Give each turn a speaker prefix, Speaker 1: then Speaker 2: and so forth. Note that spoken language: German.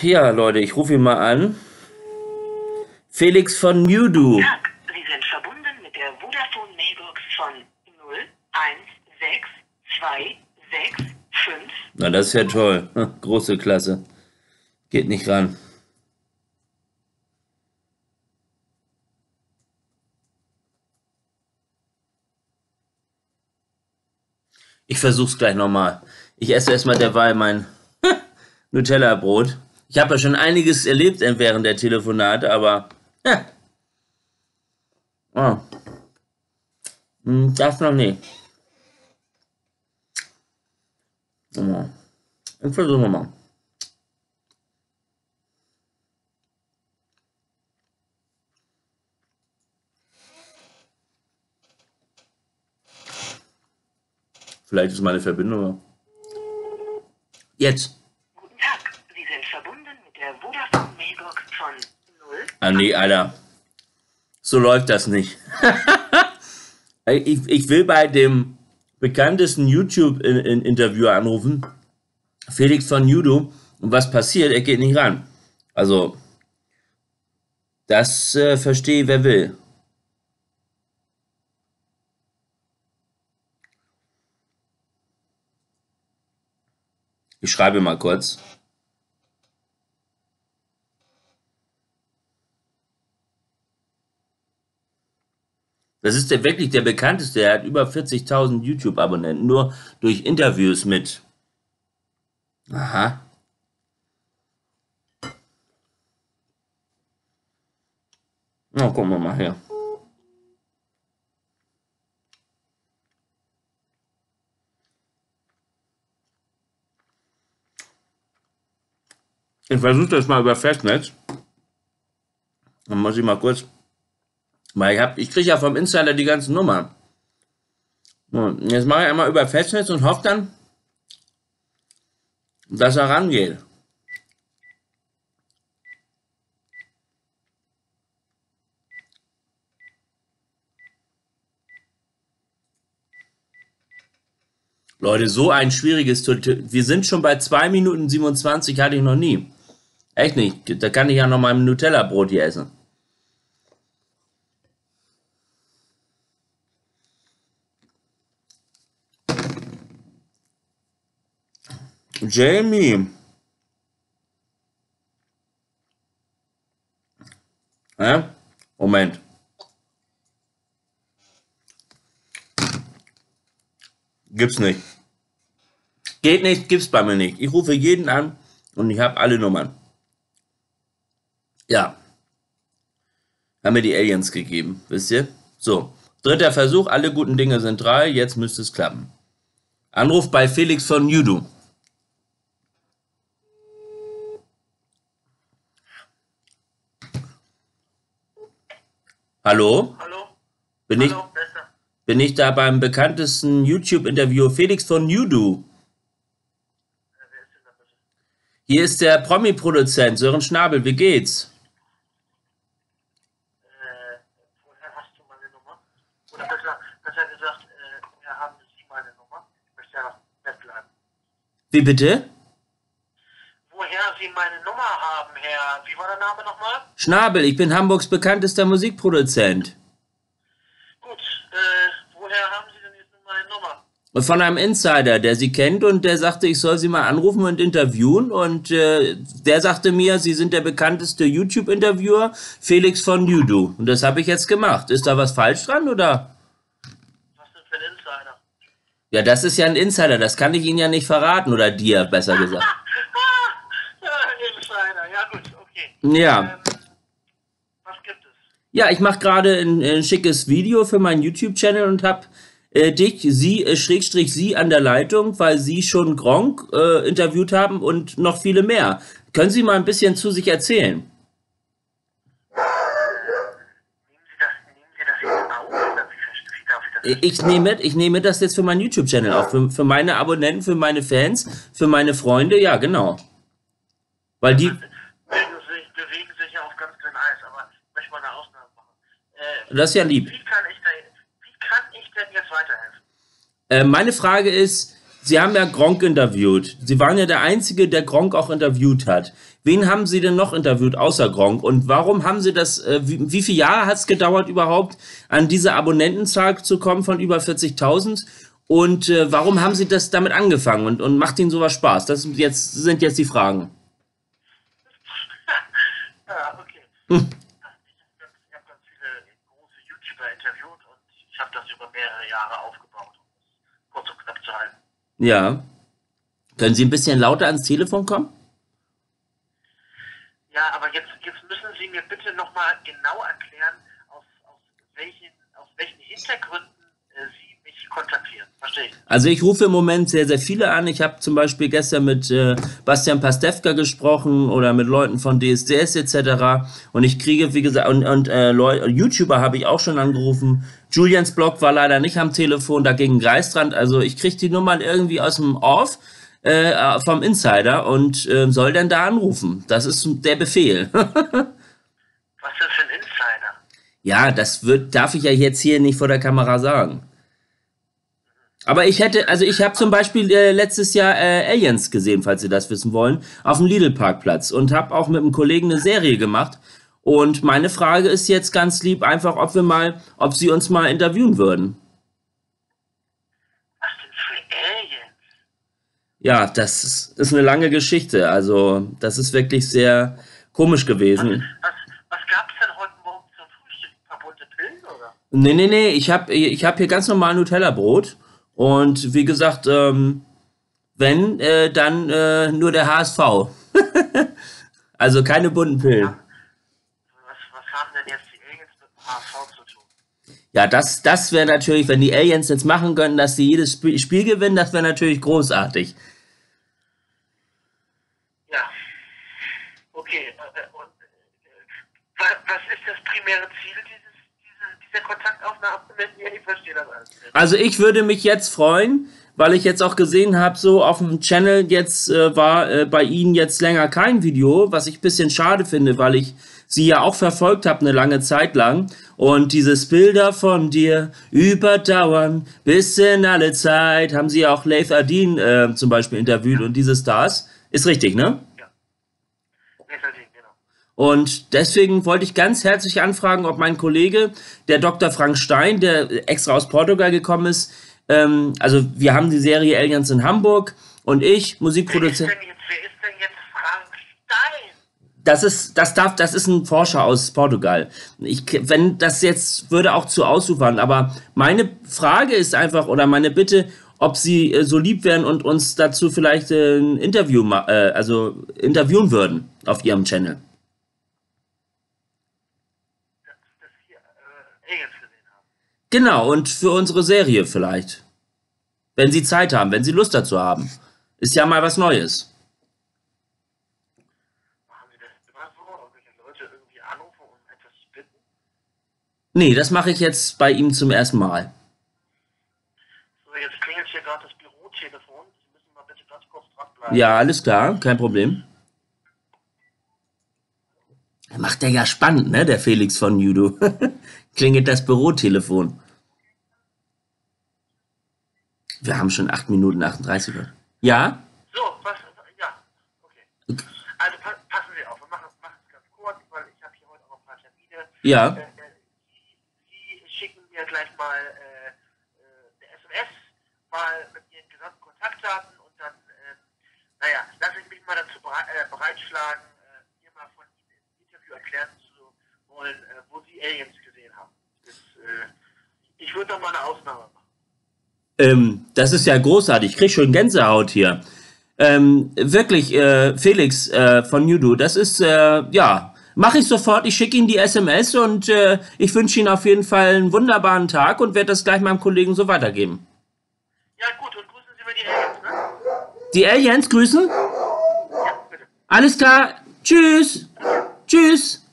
Speaker 1: Ja, Leute, ich rufe ihn mal an. Felix von Newdo.
Speaker 2: Tag, Sie sind verbunden mit der Vodafone Mailbox von 016265.
Speaker 1: Na, das ist ja toll. Große Klasse. Geht nicht ran. Ich versuch's gleich nochmal. Ich esse erstmal derweil mein Nutella-Brot. Ich habe ja schon einiges erlebt während der Telefonate, aber ja. Oh. Das noch nicht. Oh. Ich versuche nochmal. Vielleicht ist meine Verbindung. Jetzt.
Speaker 2: Guten Tag, Sie sind verbunden mit der Vodafone Mailbox von 0.
Speaker 1: Ah nee, Alter. So läuft das nicht. Ich will bei dem bekanntesten YouTube-Interviewer anrufen, Felix von Newdo, und was passiert? Er geht nicht ran. Also, das verstehe wer will. Ich schreibe mal kurz. Das ist wirklich der bekannteste. Er hat über 40.000 YouTube-Abonnenten, nur durch Interviews mit. Aha. Na, gucken wir mal her. Ich versuche das mal über Festnetz. Dann muss ich mal kurz. Weil ich kriege ja vom Insider die ganzen Nummern. Und jetzt mache ich einmal über Festnetz und hoffe dann, dass er rangeht. Leute, so ein schwieriges. Wir sind schon bei 2 Minuten 27, hatte ich noch nie. Echt nicht. Da kann ich ja noch mal ein Nutella-Brot hier essen. Jamie. Moment. Gibt's nicht. Geht nicht, gibt's bei mir nicht. Ich rufe jeden an und ich habe alle Nummern. Ja. Haben mir die Aliens gegeben, wisst ihr? So. 3. Versuch, alle guten Dinge sind 3, jetzt müsste es klappen. Anruf bei Felix von Newdo. Hallo?
Speaker 2: Hallo?
Speaker 1: Bin ich da beim bekanntesten YouTube-Interview Felix von Newdo?
Speaker 2: Wer ist denn da bitte?
Speaker 1: Hier ist der Promi-Produzent Sören Schnabel, wie geht's?
Speaker 2: Woher hast du meine Nummer? Oder besser gesagt, woher haben Sie meine Nummer? Ich möchte ja nett bleiben.
Speaker 1: Wie bitte?
Speaker 2: Woher Sie meine Nummer haben, Herr. Wie war der Name nochmal?
Speaker 1: Schnabel, ich bin Hamburgs bekanntester Musikproduzent.
Speaker 2: Gut, woher haben Sie denn jetzt nun meine Nummer?
Speaker 1: Von einem Insider, der Sie kennt und der sagte, ich soll Sie mal anrufen und interviewen und der sagte mir, Sie sind der bekannteste YouTube-Interviewer, Felix von Newdo. Und das habe ich jetzt gemacht. Ist da was falsch dran oder?
Speaker 2: Was denn für ein Insider?
Speaker 1: Ja, das ist ja ein Insider, das kann ich Ihnen ja nicht verraten oder dir, besser gesagt.
Speaker 2: Insider, ja gut, okay.
Speaker 1: Ja.
Speaker 2: Was gibt es?
Speaker 1: Ja, ich mache gerade ein schickes Video für meinen YouTube-Channel und habe Sie an der Leitung, weil Sie schon Gronkh interviewt haben und noch viele mehr. Können Sie mal ein bisschen zu sich erzählen?
Speaker 2: Nehmen Sie das jetzt auf? Oder wie darf ich das?
Speaker 1: Ich nehme das jetzt für meinen YouTube-Channel auf, für meine Abonnenten, für meine Fans, für meine Freunde, ja genau. Weil die,
Speaker 2: Bewegen sich ja auf ganz dünn Eis, aber ich möchte mal eine Ausnahme machen.
Speaker 1: das ist ja lieb.
Speaker 2: Wie kann ich denn jetzt weiterhelfen?
Speaker 1: Meine Frage ist, Sie haben ja Gronkh interviewt. Sie waren ja der Einzige, der Gronkh auch interviewt hat. Wen haben Sie denn noch interviewt außer Gronkh? Und warum haben Sie das, wie viele Jahre hat es gedauert überhaupt, an diese Abonnentenzahl zu kommen von über 40.000? Und warum haben Sie das damit angefangen? Und macht Ihnen sowas Spaß? Sind jetzt die Fragen.
Speaker 2: Ja, okay. Ich habe ganz viele große YouTuber interviewt und ich habe das über mehrere Jahre aufgebaut, um es kurz und knapp zu halten.
Speaker 1: Ja. Können Sie ein bisschen lauter ans Telefon kommen?
Speaker 2: Ja, aber jetzt müssen Sie mir bitte nochmal genau erklären, aus welchen Hintergründen Sie mich kontaktieren. Verstehe ich.
Speaker 1: Also ich rufe im Moment sehr, sehr viele an. Ich habe zum Beispiel gestern mit Bastian Pastewka gesprochen oder mit Leuten von DSDS etc. Und ich kriege, wie gesagt, YouTuber habe ich auch schon angerufen. Julians Blog war leider nicht am Telefon, dagegen Greistrand. Also ich kriege die Nummern irgendwie aus dem Off vom Insider und soll dann da anrufen. Das ist der Befehl.
Speaker 2: Was denn für ein Insider?
Speaker 1: Ja, darf ich ja jetzt hier nicht vor der Kamera sagen. Aber ich habe zum Beispiel letztes Jahr Aliens gesehen, falls Sie das wissen wollen, auf dem Lidl-Parkplatz und habe auch mit einem Kollegen eine Serie gemacht. Und meine Frage ist jetzt ganz lieb einfach, ob Sie uns mal interviewen würden.
Speaker 2: Was denn für Aliens?
Speaker 1: Ja, das ist eine lange Geschichte. Also, das ist wirklich sehr komisch gewesen.
Speaker 2: Was gab es denn heute Morgen zum Frühstück? Ein paar bunte Pillen, oder?
Speaker 1: Nee. Ich hab hier ganz normal Nutella-Brot. Und wie gesagt, wenn, dann nur der HSV. Also keine bunten Pillen.
Speaker 2: Was haben denn jetzt die Aliens mit dem HSV zu tun?
Speaker 1: Ja, das wäre natürlich, wenn die Aliens jetzt machen können, dass sie jedes Spiel gewinnen, das wäre natürlich großartig.
Speaker 2: Ja. Okay. Was ist das primäre Ziel dieser Kontaktaufnahme? Ich verstehe das alles nicht.
Speaker 1: Also ich würde mich jetzt freuen, weil ich jetzt auch gesehen habe, so auf dem Channel jetzt war bei Ihnen jetzt länger kein Video, was ich ein bisschen schade finde, weil ich Sie ja auch verfolgt habe eine lange Zeit lang. Und dieses Bilder von dir überdauern bis in alle Zeit, haben Sie ja auch Leif Adin zum Beispiel interviewt und diese Stars. Ist richtig, ne?
Speaker 2: Ja. Nee, verdient, genau.
Speaker 1: Und deswegen wollte ich ganz herzlich anfragen, ob mein Kollege, der Dr. Frank Stein, der extra aus Portugal gekommen ist, also wir haben die Serie Aliens in Hamburg und ich, Musikproduzent.
Speaker 2: Wer ist denn jetzt Frank Stein?
Speaker 1: Das ist ein Forscher aus Portugal. Wenn das jetzt würde auch zu ausufern, aber meine Frage ist einfach, oder meine Bitte, ob Sie so lieb wären und uns dazu vielleicht ein Interview, interviewen würden auf Ihrem Channel.
Speaker 2: Dass hier Aliens gesehen haben.
Speaker 1: Genau, und für unsere Serie vielleicht. Wenn Sie Zeit haben, wenn Sie Lust dazu haben. Ist ja mal was Neues.
Speaker 2: Machen Sie das immer so? Irgendwelche Leute irgendwie anrufen, um etwas zu bitten?
Speaker 1: Nee, das mache ich jetzt bei ihm zum ersten Mal.
Speaker 2: So, jetzt klingelt hier gerade das Bürotelefon. Sie müssen mal bitte ganz kurz dranbleiben.
Speaker 1: Ja, alles klar, kein Problem. Macht der ja spannend, ne, der Felix von Judo. Klingelt das Bürotelefon. Wir haben schon 8 Minuten 38. Ja?
Speaker 2: So, ja, okay. Also passen Sie auf, wir machen es ganz kurz, weil ich habe hier heute auch noch ein paar Termine.
Speaker 1: Ja.
Speaker 2: Sie schicken mir gleich mal eine SMS, mal mit Ihren gesamten Kontaktdaten und dann, lasse ich mich mal dazu bereitschlagen, mir mal von Ihnen im Interview erklären zu wollen, wo Sie Aliens gesehen haben. Ich würde doch mal eine Ausnahme machen.
Speaker 1: Das ist ja großartig. Ich krieg schon Gänsehaut hier. Wirklich, Felix von Judo, das ist, ja, mache ich sofort. Ich schicke Ihnen die SMS und ich wünsche Ihnen auf jeden Fall einen wunderbaren Tag und werde das gleich meinem Kollegen so weitergeben.
Speaker 2: Ja gut, und grüßen Sie mir die Aliens, ne?
Speaker 1: Die Aliens grüßen?
Speaker 2: Ja, bitte.
Speaker 1: Alles klar. Tschüss. Tschüss.